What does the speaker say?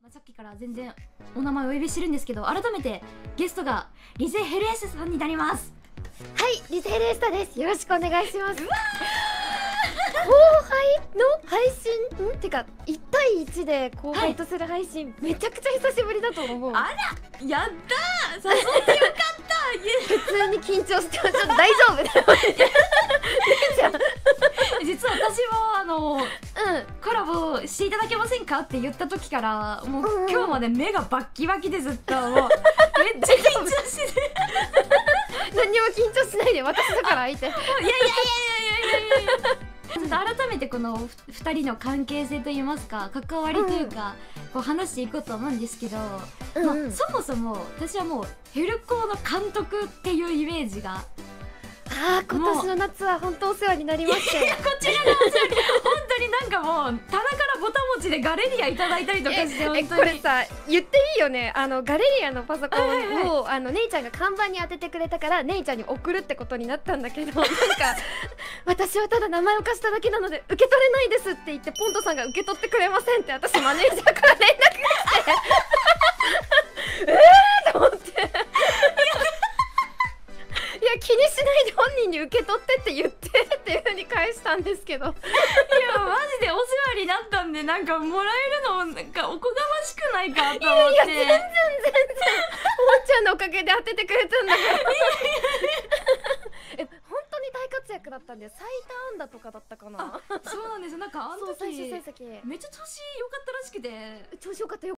さっきから全然お名前をお呼びしてるんですけど、改めてゲストがリゼヘルエスタさんになります。 はい、リゼヘルエスタです。よろしくお願いします。後輩の配信てか1対1で後輩とする配信、めちゃくちゃ久しぶりだと思う。 あら、やったー、誘ってよかった普通に緊張してちょっと大丈夫実は私もコラボしていただけませんかって言った時からもう、今日まで目がバッキバキでずっともうめっちゃ緊張してて何にも緊張しないで、私だから相手。いやちょっと改めてこの2人の関係性といいますか、関わりというか、こう話していこうと思うんですけど、そもそも私はもうヘルコーの監督っていうイメージが、 今年の夏は本当お世話になりまして、 こちらのお世話に本当になんかもう棚からぼたもちでガレリアいただいたりとかして、本当にこれさ言っていいよね。ガレリアのパソコンを姉ちゃんが看板に当ててくれたから姉ちゃんに送るってことになったんだけど、なんか私はただ名前を貸しただけなので受け取れないですって言って、ポントさんが受け取ってくれませんって私マネージャーから連絡が来てと思って、いや気にしないで本人に受け取ってって言ってっていう風に返したんですけど、いやマジでお世話になったんで、なんかもらえるのなんかおこがましくないかと思って。いや全然おもちゃんのおかげで当ててくれたんだから本当に大活躍だったんで、最多安打とかだったかな。 そうなんですよ。なんかあの時最終成績めっちゃ調子良かったらしくて、 調子良かった